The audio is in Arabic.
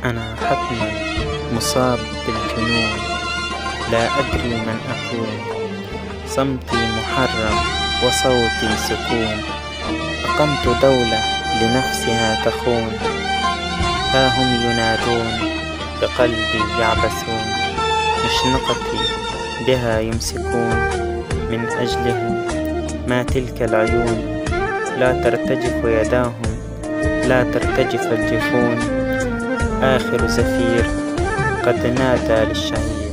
أنا حتما مصاب بالجنون، لا أدري من أكون. صمتي محرم وصوتي سكون، أقمت دولة لنفسها تخون. ها هم ينادون بقلبي يعبثون، مشنقتي بها يمسكون. من أجله ما تلك العيون، لا ترتجف يداهم، لا ترتجف الجفون. آخر زفير قد نادى للشهيد.